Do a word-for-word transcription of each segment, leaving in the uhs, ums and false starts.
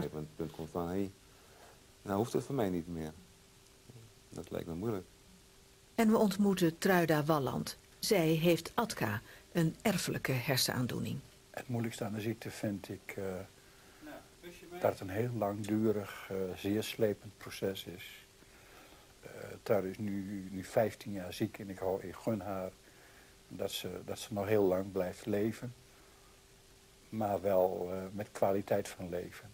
gegeven moment het punt komt van... hé, hey, nou hoeft het voor mij niet meer. Dat lijkt me moeilijk. En we ontmoeten Truida Walland. Zij heeft A T K A, een erfelijke hersenaandoening. Het moeilijkste aan de ziekte vind ik uh, dat het een heel langdurig, uh, zeer slepend proces is. Uh, Truida is nu, nu vijftien jaar ziek en ik, hou, ik gun haar dat ze, dat ze nog heel lang blijft leven. Maar wel uh, met kwaliteit van leven.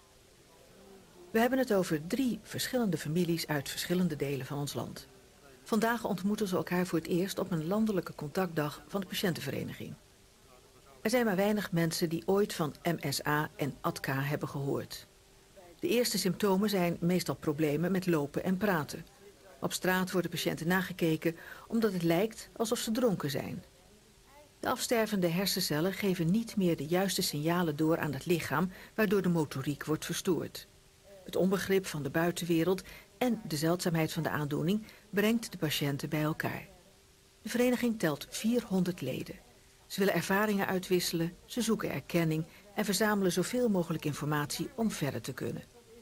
We hebben het over drie verschillende families uit verschillende delen van ons land. Vandaag ontmoeten ze elkaar voor het eerst op een landelijke contactdag van de patiëntenvereniging. Er zijn maar weinig mensen die ooit van M S A en A T K A hebben gehoord. De eerste symptomen zijn meestal problemen met lopen en praten. Op straat worden patiënten nagekeken omdat het lijkt alsof ze dronken zijn. De afstervende hersencellen geven niet meer de juiste signalen door aan het lichaam, waardoor de motoriek wordt verstoord. Het onbegrip van de buitenwereld en de zeldzaamheid van de aandoening brengt de patiënten bij elkaar. De vereniging telt vierhonderd leden. Ze willen ervaringen uitwisselen, ze zoeken erkenning en verzamelen zoveel mogelijk informatie om verder te kunnen.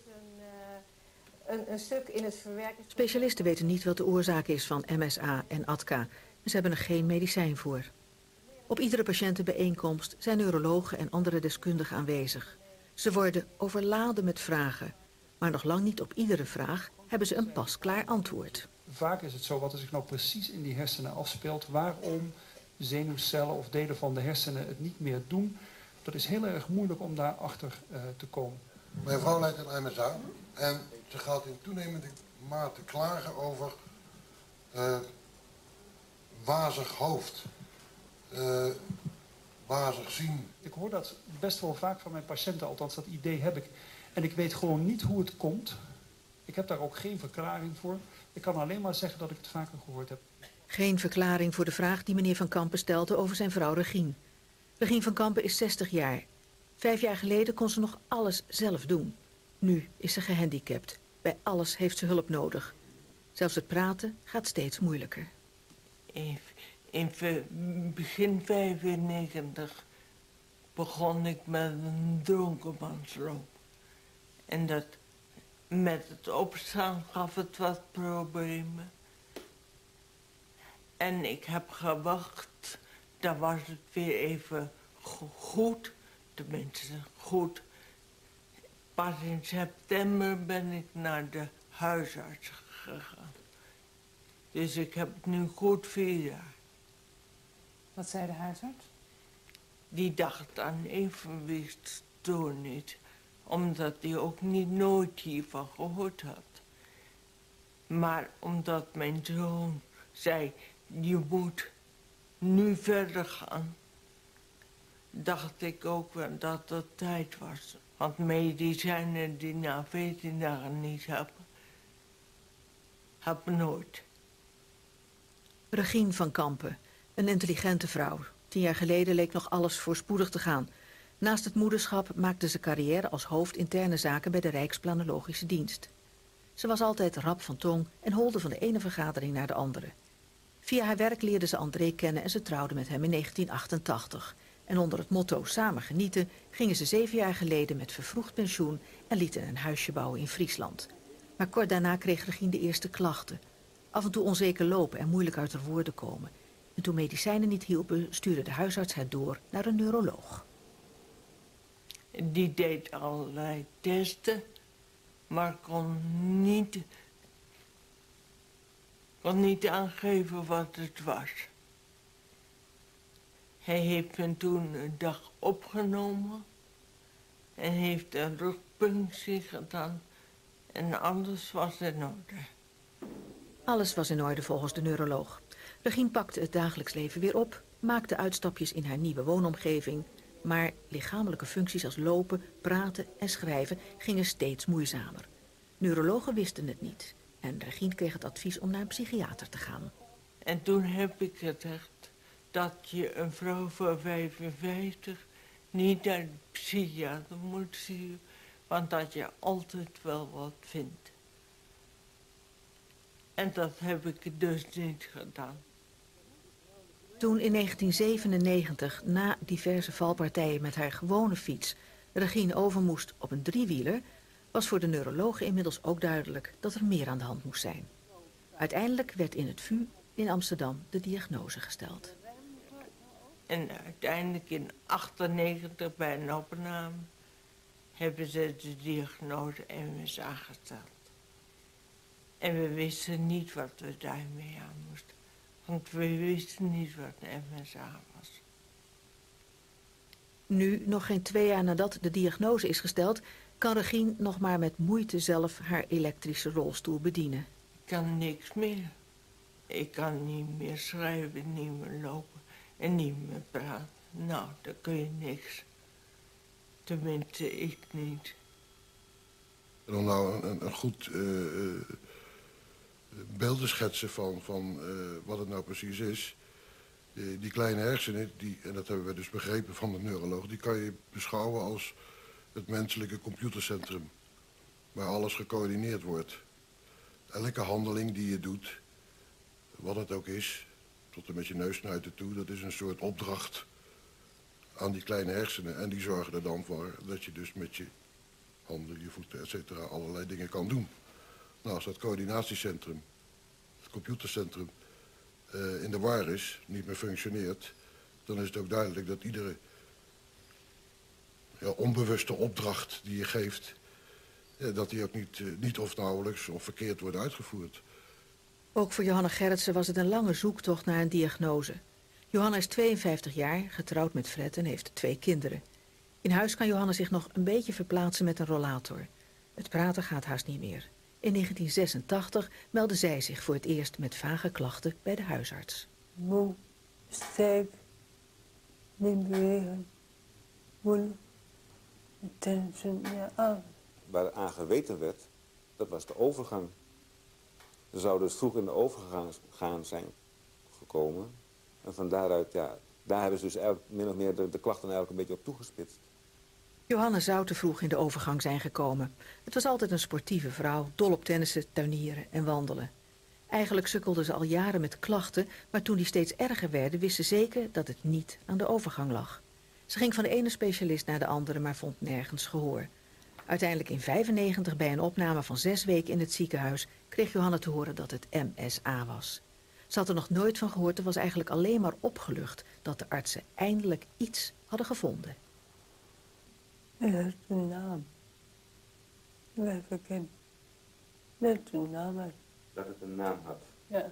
Een, een stuk in het verwerken... Specialisten weten niet wat de oorzaak is van M S A en A T K A en ze hebben er geen medicijn voor. Op iedere patiëntenbijeenkomst zijn neurologen en andere deskundigen aanwezig. Ze worden overladen met vragen, maar nog lang niet op iedere vraag hebben ze een pasklaar antwoord. Vaak is het zo, wat er zich nou precies in die hersenen afspeelt, waarom zenuwcellen of delen van de hersenen het niet meer doen, dat is heel erg moeilijk om daarachter uh, te komen. Mijn vrouw lijdt aan M S A en ze gaat in toenemende mate klagen over uh, wazig hoofd, uh, wazig zien. Ik hoor dat best wel vaak van mijn patiënten, althans dat idee heb ik. En ik weet gewoon niet hoe het komt. Ik heb daar ook geen verklaring voor. Ik kan alleen maar zeggen dat ik het vaker gehoord heb. Geen verklaring voor de vraag die meneer Van Kampen stelde over zijn vrouw Regien. Regien Van Kampen is zestig jaar. Vijf jaar geleden kon ze nog alles zelf doen. Nu is ze gehandicapt. Bij alles heeft ze hulp nodig. Zelfs het praten gaat steeds moeilijker. In, in begin vijfennegentig begon ik met een dronkenmansloop. En dat met het opstaan gaf het wat problemen. En ik heb gewacht, dan was het weer even goed. Tenminste, goed. Pas in september ben ik naar de huisarts gegaan. Dus ik heb het nu goed vier jaar. Wat zei de huisarts? Die dacht aan evenwichtstoornis, omdat hij ook niet nooit hiervan gehoord had. Maar omdat mijn zoon zei, je moet nu verder gaan, dacht ik ook wel dat het tijd was. Want medicijnen die na veertien dagen niet hebben, hebben nooit. Regien Van Kampen, een intelligente vrouw. Tien jaar geleden leek nog alles voorspoedig te gaan. Naast het moederschap maakte ze carrière als hoofd interne zaken bij de Rijksplanologische Dienst. Ze was altijd rap van tong en holde van de ene vergadering naar de andere. Via haar werk leerde ze André kennen en ze trouwde met hem in negentien achtentachtig. En onder het motto samen genieten gingen ze zeven jaar geleden met vervroegd pensioen en lieten een huisje bouwen in Friesland. Maar kort daarna kreeg Regien de eerste klachten. Af en toe onzeker lopen en moeilijk uit haar woorden komen. En toen medicijnen niet hielpen, stuurde de huisarts haar door naar een neuroloog. Die deed allerlei testen, maar kon niet, kon niet aangeven wat het was. Hij heeft me toen een dag opgenomen en heeft een rugpunctie gedaan en alles was in orde. Alles was in orde volgens de neuroloog. Regien pakte het dagelijks leven weer op, maakte uitstapjes in haar nieuwe woonomgeving, maar lichamelijke functies als lopen, praten en schrijven gingen steeds moeizamer. Neurologen wisten het niet en Regien kreeg het advies om naar een psychiater te gaan. En toen heb ik gezegd dat je een vrouw van vijfenvijftig niet naar de psychiater moet zien, want dat je altijd wel wat vindt. En dat heb ik dus niet gedaan. Toen in negentien zevenennegentig, na diverse valpartijen met haar gewone fiets, Regine over moest op een driewieler, was voor de neurologen inmiddels ook duidelijk dat er meer aan de hand moest zijn. Uiteindelijk werd in het V U in Amsterdam de diagnose gesteld. En uiteindelijk in achtennegentig bij een opname hebben ze de diagnose M S A gesteld. En we wisten niet wat we daarmee aan moesten. Want we wisten niet wat een M S A was. Nu, nog geen twee jaar nadat de diagnose is gesteld, kan Regine nog maar met moeite zelf haar elektrische rolstoel bedienen. Ik kan niks meer. Ik kan niet meer schrijven, niet meer lopen en niet meer praten. Nou, dan kun je niks. Tenminste, ik niet. En om nou een, een goed uh, uh, beeld te schetsen van, van uh, wat het nou precies is. Die, die kleine hersenen, die, en dat hebben we dus begrepen van de neuroloog, die kan je beschouwen als het menselijke computercentrum. Waar alles gecoördineerd wordt. Elke handeling die je doet, wat het ook is, tot en met je neusnuiten toe, dat is een soort opdracht aan die kleine hersenen. En die zorgen er dan voor dat je dus met je handen, je voeten, et cetera, allerlei dingen kan doen. Nou, als dat coördinatiecentrum, het computercentrum, uh, in de war is, niet meer functioneert, dan is het ook duidelijk dat iedere ja, onbewuste opdracht die je geeft, ja, dat die ook niet, uh, niet of nauwelijks of verkeerd wordt uitgevoerd. Ook voor Johanna Gerritsen was het een lange zoektocht naar een diagnose. Johanna is tweeënvijftig jaar, getrouwd met Fred en heeft twee kinderen. In huis kan Johanna zich nog een beetje verplaatsen met een rollator. Het praten gaat haast niet meer. In negentien zesentachtig meldde zij zich voor het eerst met vage klachten bij de huisarts. Moe, sterk, niet bewegen, moeilijk, tension, ja, aan. Waar aan geweten werd, dat was de overgang. Ze zouden dus vroeg in de overgang zijn gekomen. En van daaruit, ja, daar hebben ze dus eigenlijk min of meer de, de klachten eigenlijk een beetje op toegespitst. Johanna zou te vroeg in de overgang zijn gekomen. Het was altijd een sportieve vrouw, dol op tennissen, tuinieren en wandelen. Eigenlijk sukkelde ze al jaren met klachten, maar toen die steeds erger werden, wist ze zeker dat het niet aan de overgang lag. Ze ging van de ene specialist naar de andere, maar vond nergens gehoor. Uiteindelijk in vijfennegentig, bij een opname van zes weken in het ziekenhuis, kreeg Johanna te horen dat het M S A was. Ze had er nog nooit van gehoord, er was eigenlijk alleen maar opgelucht dat de artsen eindelijk iets hadden gevonden. Dat is een naam. Wij verkennen. Dat is een naam. Had. Dat het een naam had. Ja.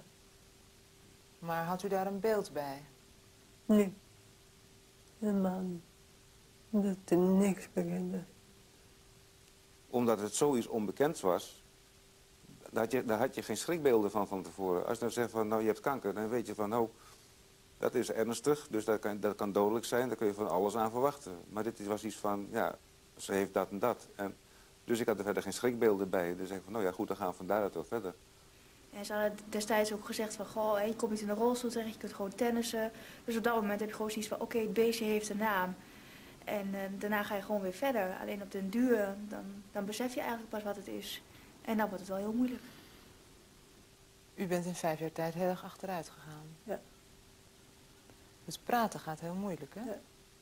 Maar had u daar een beeld bij? Nee. Helemaal niet. Dat er niks bekend is. Omdat het zoiets onbekends was, daar had, je, daar had je geen schrikbeelden van van tevoren. Als je nou zegt van, nou je hebt kanker, dan weet je van, nou, dat is ernstig, dus dat kan, dat kan dodelijk zijn, daar kun je van alles aan verwachten. Maar dit was iets van, ja, ze heeft dat en dat. En, dus ik had er verder geen schrikbeelden bij. Dus ik van, nou ja, goed, dan gaan we van daaruit wel verder. En ze hadden destijds ook gezegd van, goh, je komt niet in de rolstoel terecht, je kunt gewoon tennissen. Dus op dat moment heb je gewoon zoiets van, oké, okay, het beestje heeft een naam. En uh, daarna ga je gewoon weer verder. Alleen op den duur, dan, dan besef je eigenlijk pas wat het is. En dan wordt het wel heel moeilijk. U bent in vijf jaar tijd heel erg achteruit gegaan. Ja. Dus praten gaat heel moeilijk, hè? Ja.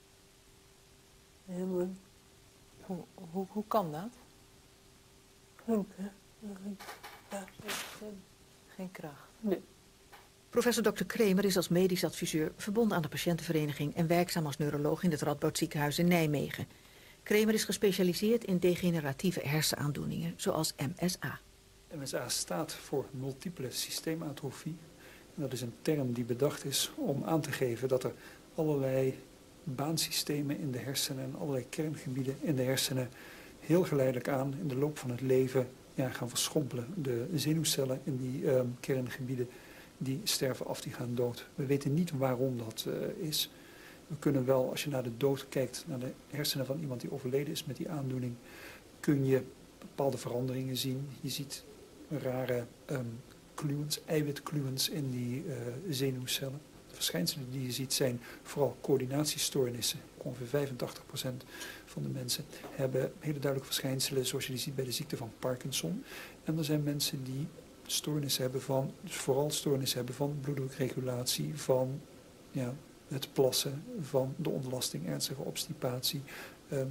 Heel moeilijk. Hoe, hoe, hoe kan dat? Klinken. Ja, geen kracht. Nee. Professor dokter Kremer is als medisch adviseur verbonden aan de patiëntenvereniging en werkzaam als neuroloog in het Radboud Ziekenhuis in Nijmegen. Kremer is gespecialiseerd in degeneratieve hersenaandoeningen, zoals M S A. M S A staat voor multiple systeematrofie. En dat is een term die bedacht is om aan te geven dat er allerlei baansystemen in de hersenen en allerlei kerngebieden in de hersenen heel geleidelijk aan in de loop van het leven ja, gaan verschrompelen. De zenuwcellen in die uh, kerngebieden die sterven af, die gaan dood. We weten niet waarom dat uh, is. We kunnen wel, als je naar de dood kijkt, naar de hersenen van iemand die overleden is met die aandoening, kun je bepaalde veranderingen zien. Je ziet rare um, kluwens, eiwitkluwens in die uh, zenuwcellen. De verschijnselen die je ziet zijn vooral coördinatiestoornissen. Ongeveer vijfentachtig procent van de mensen hebben hele duidelijke verschijnselen zoals je die ziet bij de ziekte van Parkinson. En er zijn mensen die stoornissen hebben van, dus vooral stoornissen hebben van bloeddrukregulatie, van ja, het plassen, van de ontlasting, ernstige obstipatie, um,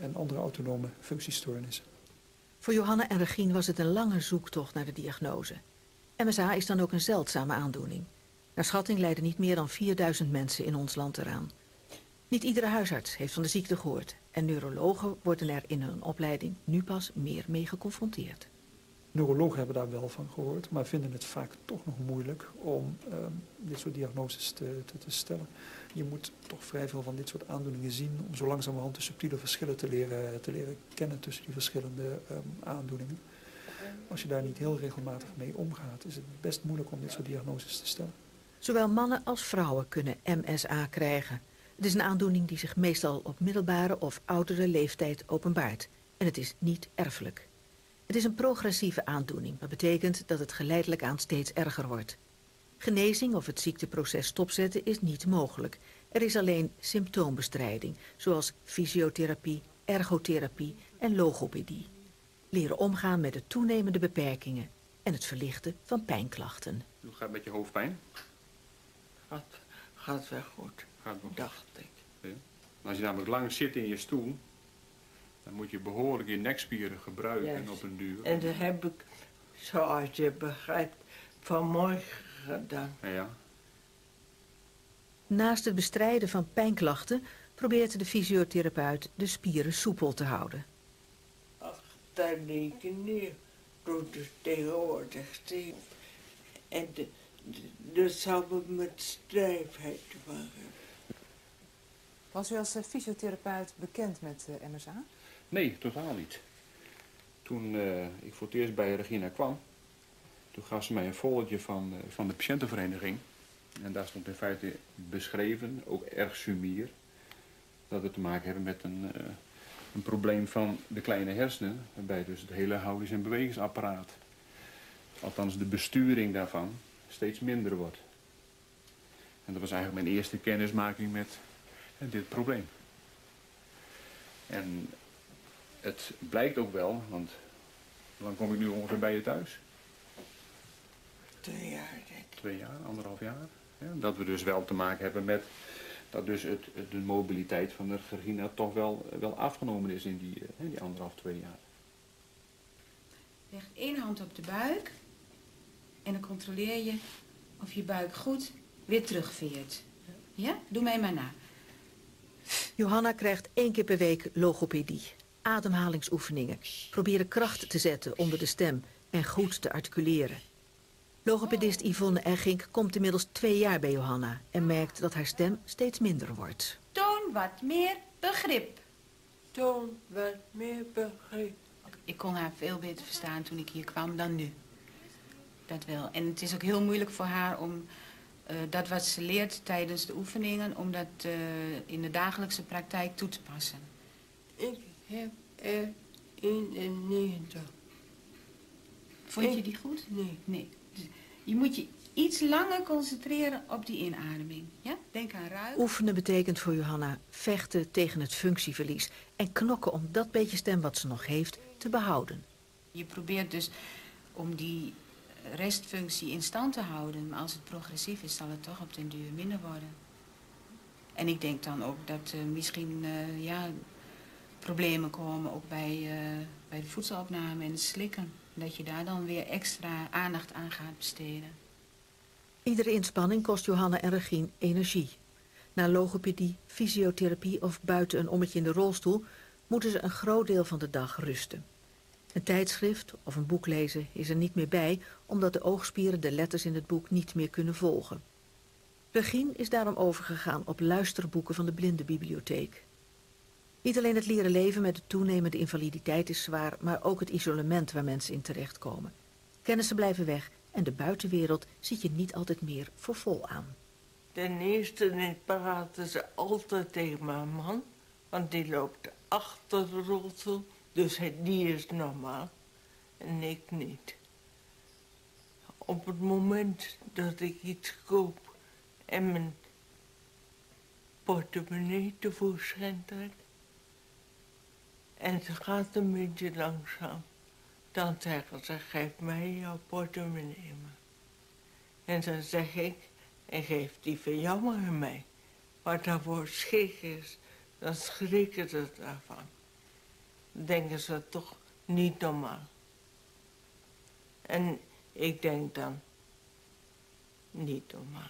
en andere autonome functiestoornissen. Voor Johanna en Regine was het een lange zoektocht naar de diagnose. M S A is dan ook een zeldzame aandoening. Naar schatting lijden niet meer dan vierduizend mensen in ons land eraan. Niet iedere huisarts heeft van de ziekte gehoord en neurologen worden er in hun opleiding nu pas meer mee geconfronteerd. Neurologen hebben daar wel van gehoord, maar vinden het vaak toch nog moeilijk om uh, dit soort diagnoses te, te, te stellen. Je moet toch vrij veel van dit soort aandoeningen zien om zo langzamerhand de subtiele verschillen te leren, te leren kennen tussen die verschillende um, aandoeningen. Als je daar niet heel regelmatig mee omgaat, is het best moeilijk om dit soort diagnoses te stellen. Zowel mannen als vrouwen kunnen M S A krijgen. Het is een aandoening die zich meestal op middelbare of oudere leeftijd openbaart. En het is niet erfelijk. Het is een progressieve aandoening, wat betekent dat het geleidelijk aan steeds erger wordt. Genezing of het ziekteproces stopzetten is niet mogelijk. Er is alleen symptoombestrijding, zoals fysiotherapie, ergotherapie en logopedie. Leren omgaan met de toenemende beperkingen en het verlichten van pijnklachten. Hoe gaat het met je hoofdpijn? Gaat, gaat wel goed, Gaat wel. dacht ik. Ja. Als je namelijk lang zit in je stoel, dan moet je behoorlijk je nekspieren gebruiken Juist. op een duur. En dat heb ik, zoals je begrijpt, vanmorgen gedaan. Ja. Naast het bestrijden van pijnklachten probeert de fysiotherapeut de spieren soepel te houden. Ach, daar denk ik neer. Doet het tegenwoordig steeds. En de, de, dat zou het met stijfheid te maken. Was u als uh, fysiotherapeut bekend met uh, M S A? Nee, totaal niet. Toen uh, ik voor het eerst bij Regina kwam, toen gaf ze mij een foldje van, uh, van de patiëntenvereniging. En daar stond in feite beschreven, ook erg sumier, dat we te maken hebben met een, uh, een probleem van de kleine hersenen, waarbij dus het hele houdings- en bewegingsapparaat, althans de besturing daarvan, steeds minder wordt. En dat was eigenlijk mijn eerste kennismaking met uh, dit probleem. En het blijkt ook wel, want hoe lang kom ik nu ongeveer bij je thuis? Twee jaar, denk ik. Twee jaar, anderhalf jaar. Ja, dat we dus wel te maken hebben met dat dus het, het, de mobiliteit van de Regina toch wel, wel afgenomen is in die, uh, die anderhalf, twee jaar. Leg één hand op de buik en dan controleer je of je buik goed weer terugveert. Ja? Doe mij maar na. Johanna krijgt één keer per week logopedie, ademhalingsoefeningen, proberen kracht te zetten onder de stem en goed te articuleren. Logopedist Yvonne Eggink komt inmiddels twee jaar bij Johanna en merkt dat haar stem steeds minder wordt. Toon wat meer begrip. Toon wat meer begrip. Ik kon haar veel beter verstaan toen ik hier kwam dan nu. Dat wel. En het is ook heel moeilijk voor haar om uh, dat wat ze leert tijdens de oefeningen, om dat uh, in de dagelijkse praktijk toe te passen. Ik heb er eenennegentig. Vond je Ik- die goed? Nee. Nee. Dus je moet je iets langer concentreren op die inademing. Ja? Denk aan ruik. Oefenen betekent voor Johanna vechten tegen het functieverlies en knokken om dat beetje stem wat ze nog heeft te behouden. Je probeert dus om die restfunctie in stand te houden. Maar als het progressief is, zal het toch op den duur minder worden. En ik denk dan ook dat uh, misschien uh, ja, problemen komen ook bij, uh, bij de voedselopname en het slikken. Dat je daar dan weer extra aandacht aan gaat besteden. Iedere inspanning kost Johanna en Regine energie. Na logopedie, fysiotherapie of buiten een ommetje in de rolstoel moeten ze een groot deel van de dag rusten. Een tijdschrift of een boek lezen is er niet meer bij, omdat de oogspieren de letters in het boek niet meer kunnen volgen. Regine is daarom overgegaan op luisterboeken van de blindenbibliotheek. Niet alleen het leren leven met de toenemende invaliditeit is zwaar, maar ook het isolement waar mensen in terechtkomen. Kennissen blijven weg en de buitenwereld ziet je niet altijd meer voor vol aan. Ten eerste praten ze altijd tegen mijn man, want die loopt achter de rolstoel, dus hij- die is normaal en ik niet. Op het moment dat ik iets koop en mijn portemonnee tevoorschijn trek en ze gaat een beetje langzaam, dan zeggen ze, geef mij jouw portemonnee maar. En dan zeg ik, en geef die van jou maar aan mij. Maar daarvoor schrik is, dan schrikken ze daarvan. denken ze toch niet normaal. En ik denk dan, niet normaal.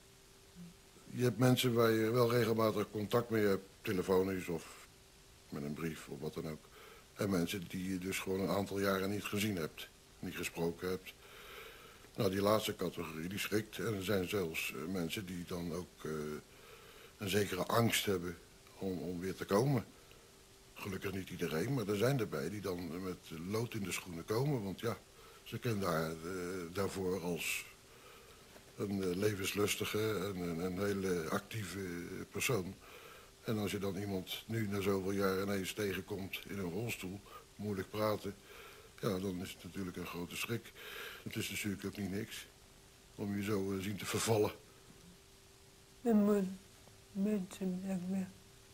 Je hebt mensen waar je wel regelmatig contact mee hebt, telefonisch of met een brief of wat dan ook. En mensen die je dus gewoon een aantal jaren niet gezien hebt, niet gesproken hebt. Nou, die laatste categorie, die schrikt. En er zijn zelfs uh, mensen die dan ook uh, een zekere angst hebben om, om weer te komen. Gelukkig niet iedereen, maar er zijn erbij die dan met lood in de schoenen komen. Want ja, ze kennen haar uh, daarvoor als een uh, levenslustige en een, een hele actieve persoon. En als je dan iemand nu na zoveel jaar ineens tegenkomt in een rolstoel, moeilijk praten, ja, dan is het natuurlijk een grote schrik. Het is natuurlijk ook niet niks om je zo uh, zien te vervallen. Dan moet mensen zeggen,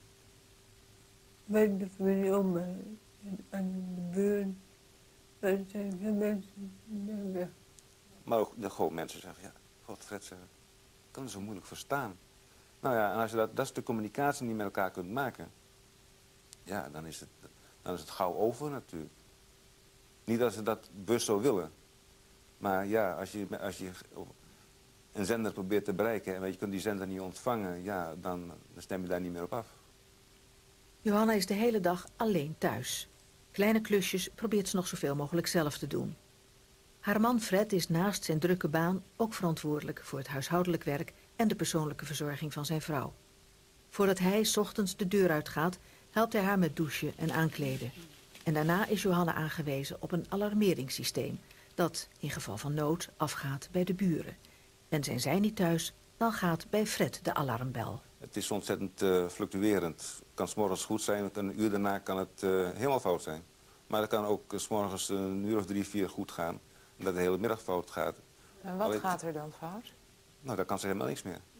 met de familie om en aan de buren, dan zijn er mensen die weg. Maar ook de gewoon mensen zeggen, ja, God, Fred zeggen, ik kan het zo moeilijk verstaan. Nou ja, en als je dat, dat is de communicatie die je met elkaar kunt maken, ja, dan is het, dan is het gauw over natuurlijk. Niet dat ze dat bewust zo willen. Maar ja, als je, als je een zender probeert te bereiken en je kunt die zender niet ontvangen, ja, dan, dan stem je daar niet meer op af. Johanna is de hele dag alleen thuis. Kleine klusjes probeert ze nog zoveel mogelijk zelf te doen. Haar man Fred is naast zijn drukke baan ook verantwoordelijk voor het huishoudelijk werk en de persoonlijke verzorging van zijn vrouw. Voordat hij 's ochtends de deur uitgaat, helpt hij haar met douchen en aankleden. En daarna is Johanna aangewezen op een alarmeringssysteem dat, in geval van nood, afgaat bij de buren. En zijn zij niet thuis, dan gaat bij Fred de alarmbel. Het is ontzettend uh, fluctuerend. Het kan 's morgens goed zijn, een uur daarna kan het uh, helemaal fout zijn. Maar het kan ook uh, 's morgens een uur of drie, vier goed gaan. En dat de hele middag fout gaat. En wat Allee, gaat er dan fout? Nou, dan kan ze helemaal niks meer.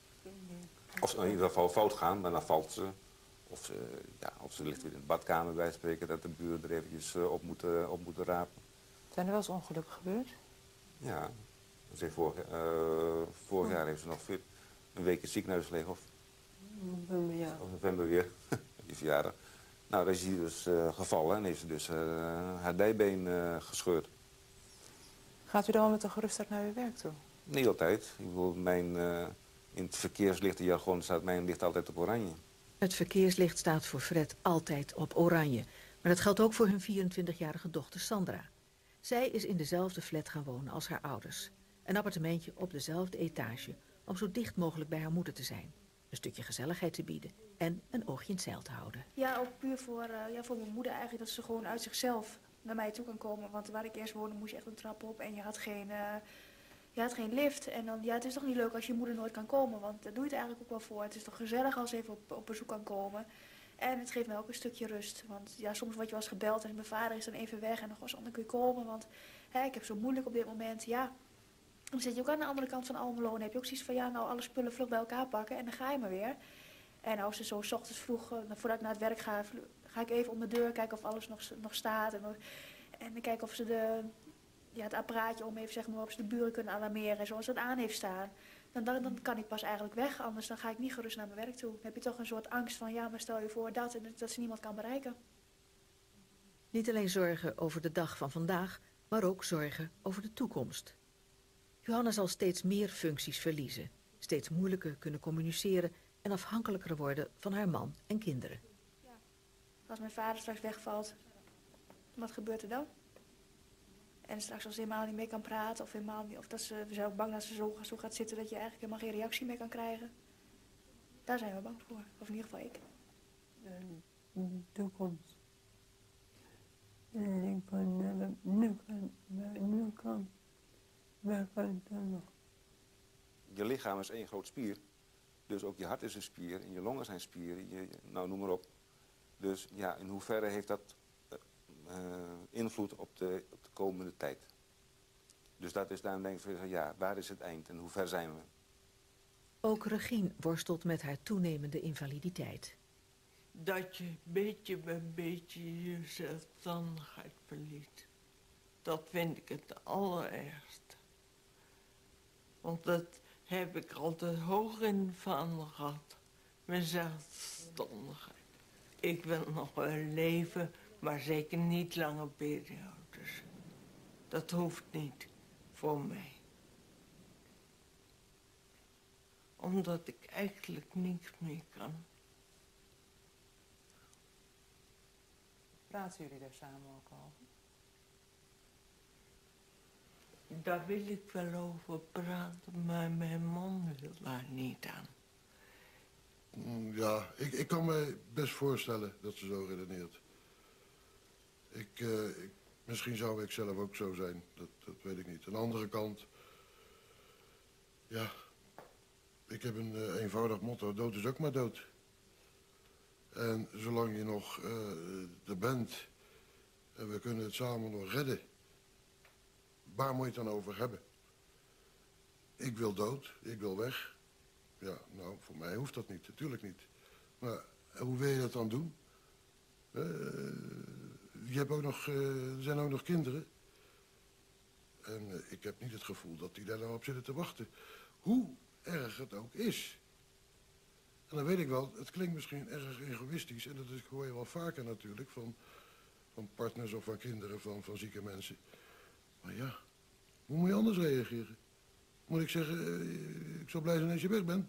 Of ze in ieder geval fout gaan, maar dan valt ze. Of ze, ja, of ze ligt weer in de badkamer bij spreken, dat de buren er eventjes uh, op, moeten, op moeten rapen. Zijn er wel eens ongelukken gebeurd? Ja. Ze vorig, uh, vorig jaar heeft ze nog veel, een week in het ziekenhuis gelegen. Of november, ja. Of november weer, die verjaardag. Nou, daar is hij dus uh, gevallen en heeft ze dus uh, haar dijbeen uh, gescheurd. Gaat u dan met een gerustheid naar uw werk toe? Niet altijd. Ik bedoel, mijn, uh, in het verkeerslichtenjargon staat mijn licht altijd op oranje. Het verkeerslicht staat voor Fred altijd op oranje. Maar dat geldt ook voor hun vierentwintigjarige dochter Sandra. Zij is in dezelfde flat gaan wonen als haar ouders. Een appartementje op dezelfde etage, om zo dicht mogelijk bij haar moeder te zijn. Een stukje gezelligheid te bieden en een oogje in het zeil te houden. Ja, ook puur voor, uh, ja, voor mijn moeder eigenlijk, dat ze gewoon uit zichzelf naar mij toe kan komen. Want waar ik eerst woonde moest je echt een trap op en je had geen, uh, je had geen lift. En dan, ja, het is toch niet leuk als je moeder nooit kan komen, want daar doe je het eigenlijk ook wel voor. Het is toch gezellig als ze even op, op bezoek kan komen. En het geeft mij ook een stukje rust. Want ja, soms word je wel eens gebeld en mijn vader is dan even weg en nog was dan kun je komen. Want hè, ik heb zo moeilijk op dit moment, ja. Dan zit je ook aan de andere kant van Almelo en heb je ook zoiets van, ja, nou alle spullen vlug bij elkaar pakken en dan ga je maar weer. En als ze zo 's ochtends vroeg, uh, voordat ik naar het werk ga, ga ik even om de deur kijken of alles nog, nog staat. En, en dan kijken of ze de, ja, het apparaatje om even zeggen maar of ze de buren kunnen alarmeren zoals het aan heeft staan. Dan, dan, dan kan ik pas eigenlijk weg, anders dan ga ik niet gerust naar mijn werk toe. Dan heb je toch een soort angst van, ja, maar stel je voor dat en dat ze niemand kan bereiken. Niet alleen zorgen over de dag van vandaag, maar ook zorgen over de toekomst. Johanna zal steeds meer functies verliezen, steeds moeilijker kunnen communiceren en afhankelijker worden van haar man en kinderen. Ja. Als mijn vader straks wegvalt, wat gebeurt er dan? En straks als ze helemaal niet meer kan praten of helemaal niet, of dat ze, we zijn ook bang dat ze zo, zo gaat zitten dat je eigenlijk helemaal geen reactie meer kan krijgen. Daar zijn we bang voor, of in ieder geval ik. De toekomst. En ik van, nu kan, nu kan. Waar kan ik dan nog? Je lichaam is één groot spier. Dus ook je hart is een spier en je longen zijn spieren. Je, nou, noem maar op. Dus ja, in hoeverre heeft dat uh, invloed op de, op de komende tijd? Dus dat is dan denk ik, ja, waar is het eind en hoe ver zijn we? Ook Regine worstelt met haar toenemende invaliditeit. Dat je beetje bij beetje je zelfstandigheid verliest. Dat vind ik het allerergste. Want dat heb ik altijd hoog in de vaandel gehad. Mijn zelfstandigheid. Ik wil nog wel leven Maar zeker niet lange periodes. Dat hoeft niet voor mij. Omdat ik eigenlijk niks meer kan. Praten jullie daar samen ook over? Daar wil ik wel over praten, maar mijn man wil daar niet aan. Ja, ik, ik kan me best voorstellen dat ze zo redeneert. Ik, uh, ik, misschien zou ik zelf ook zo zijn, dat, dat weet ik niet. Aan de andere kant, ja, ik heb een uh, eenvoudig motto, dood is ook maar dood. En zolang je nog uh, er bent en we kunnen het samen nog redden, waar moet je het dan over hebben? Ik wil dood, ik wil weg. Ja, nou, voor mij hoeft dat niet, natuurlijk niet. Maar hoe wil je dat dan doen? Uh, je hebt ook nog, uh, er zijn ook nog kinderen. En uh, ik heb niet het gevoel dat die daar nou op zitten te wachten. Hoe erg het ook is. En dan weet ik wel, het klinkt misschien erg egoïstisch. En dat is, hoor je wel vaker natuurlijk van, van partners of van kinderen van, van zieke mensen. Maar ja, hoe moet je anders reageren? Moet ik zeggen, uh, ik zal blij zijn als je weg bent?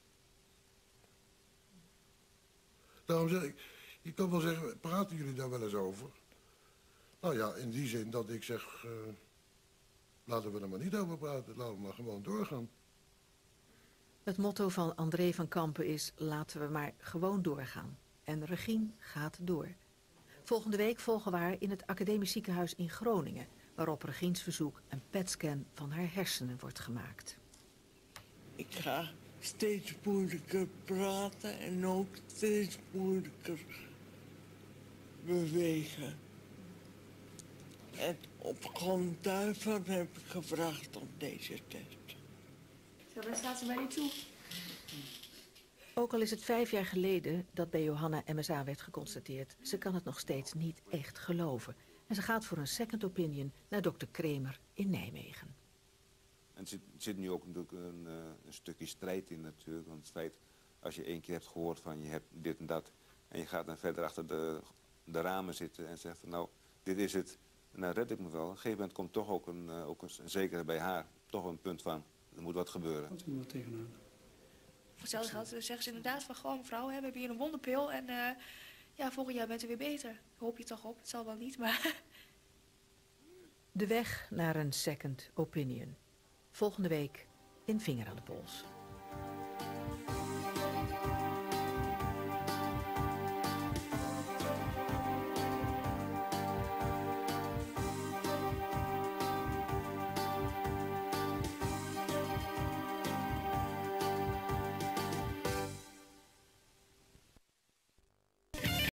Daarom zeg ik, je kan wel zeggen, praten jullie daar wel eens over? Nou ja, in die zin dat ik zeg, uh, laten we er maar niet over praten, laten we maar gewoon doorgaan. Het motto van André van Kampen is, laten we maar gewoon doorgaan. En Regine gaat door. Volgende week volgen we haar in het Academisch Ziekenhuis in Groningen, waar op Regine's verzoek een P E T-scan van haar hersenen wordt gemaakt. Ik ga steeds moeilijker praten en ook steeds moeilijker bewegen. En op grond daarvan heb ik gevraagd om deze test. Zo, dan staat ze mij niet toe. Ook al is het vijf jaar geleden dat bij Johanna M S A werd geconstateerd, ze kan het nog steeds niet echt geloven. En ze gaat voor een second opinion naar dokter Kremer in Nijmegen. En er zit, zit nu ook natuurlijk een, uh, een stukje strijd in natuurlijk. Want het feit, als je één keer hebt gehoord van je hebt dit en dat, en je gaat dan verder achter de, de ramen zitten en zegt van nou, dit is het, en dan red ik me wel. Op een gegeven moment komt toch ook een, uh, ook een, een zekere bij haar, toch een punt van, er moet wat gebeuren. Wat moet er tegenaan? Voor hetzelfde geld zeggen ze inderdaad van gewoon mevrouw, we hebben hier een wonderpil en uh, ja, volgend jaar bent u weer beter. Hoop je toch op, het zal wel niet, maar... De weg naar een second opinion. Volgende week in Vinger aan de Pols.